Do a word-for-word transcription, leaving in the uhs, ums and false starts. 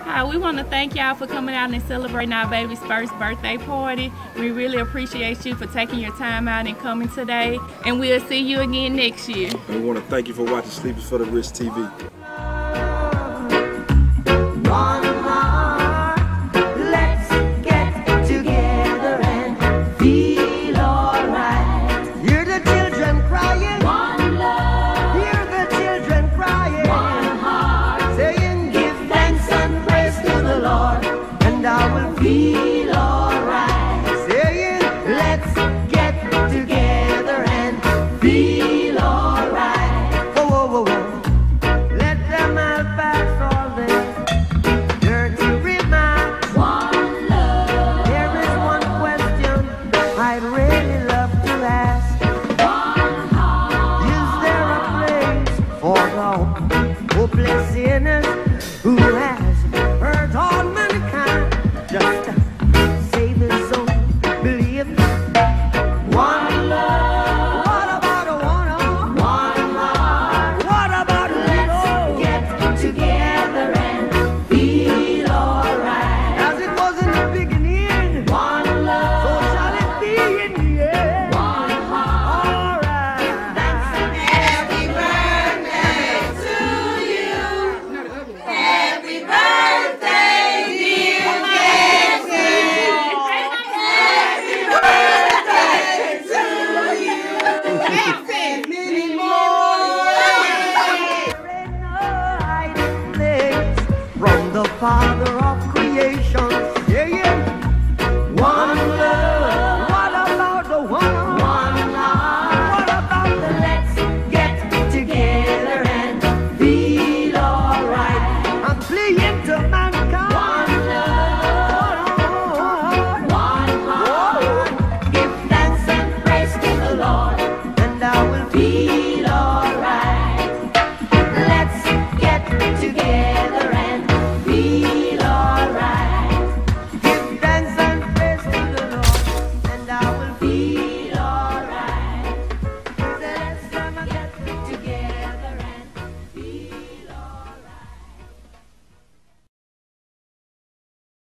Hi, we want to thank y'all for coming out and celebrating our baby's first birthday party. We really appreciate you for taking your time out and coming today. And we'll see you again next year. And we want to thank you for watching Sleepers for the Rich T V. Feel alright, saying let's get together and feel alright. Whoa, whoa, whoa, whoa. Let them all pass all this dirty remarks. One love. There is one question I'd really love to ask. One heart. Is there a place for the hopeless sinners who has hurt all